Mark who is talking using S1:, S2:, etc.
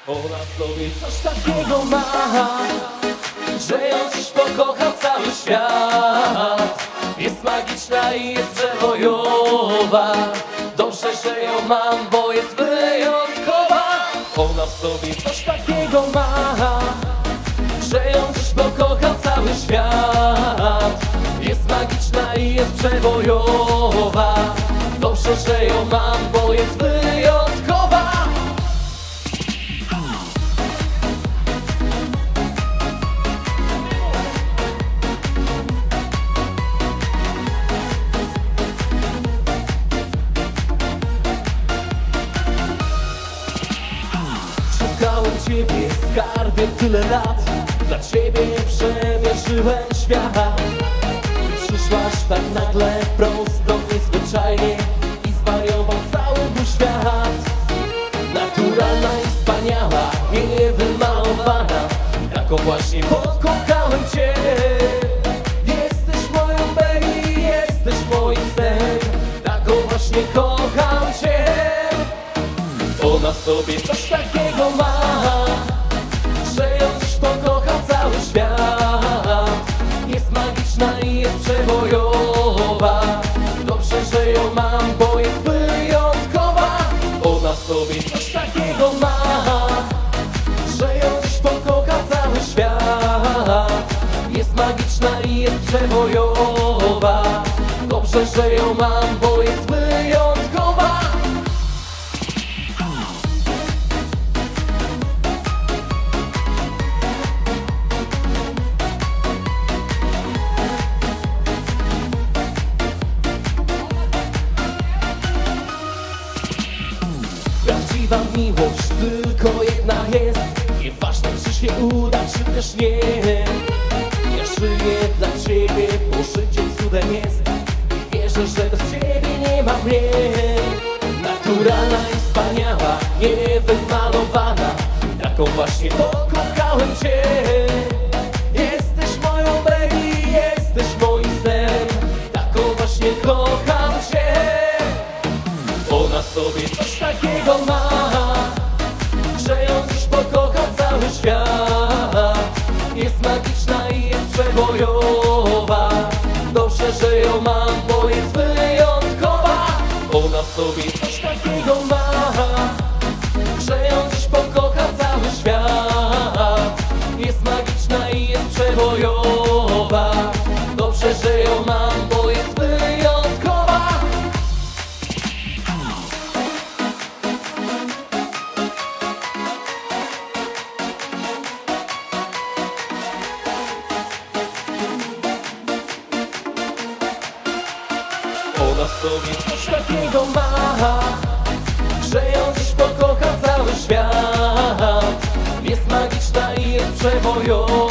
S1: Ona w sobie coś takiego ma, że ją dziś pokocha cały świat. Jest magiczna i jest przebojowa. Dobrze, że ją mam, bo jest wyjątkowa. Ona w sobie coś takiego ma, że ją dziś pokocha cały świat. Jest magiczna i jest przebojowa. Dobrze, że ją mam, bo jest wyjątkowa. Szukałem ciebie, skarbie, tyle lat. Dla ciebie przemierzyłem świat. Ty przyszłaś tak nagle, prosto, niezwyczajnie i zwariował cały mój świat. Naturalna i wspaniała, niewymalowana. Taką właśnie pokochałem cię. Jesteś moją baby, jesteś moim snem. Taką właśnie kocham cię. Ona w sobie coś takiego ma, że ją dziś pokocha cały świat. Jest magiczna i jest przebojowa. Dobrze, że ją mam, bo jest wyjątkowa. Ona w sobie coś takiego ma, że ją dziś pokocha cały świat. Jest magiczna i jest przebojowa. Dobrze, że ją mam, bo jest wyjątkowa. Prawdziwa miłość tylko jedna jest. Nieważne, czy się uda, czy też nie. Ja żyję dla ciebie, bo życie cudem jest. I wierzę, że bez ciebie nie ma mnie. Naturalna i wspaniała, niewymalowana. Taką właśnie pokochałem cię. Jesteś moją baby, jesteś moim snem. Taką właśnie kocham cię. Ona w sobie coś takiego ma, że ją dziś pokocha cały świat. Jest magiczna i jest przebojowa. Dobrze, że ją mam, bo jest wyjątkowa. Ona w sobie coś takiego ma, że ją dziś pokocha cały świat. Jest magiczna i jest przebojowa. Dobrze, że ją mam, bo jest wyjątkowa. Ona w sobie coś takiego ma, że ją dziś pokocha cały świat. Jest magiczna i jest przebojowa.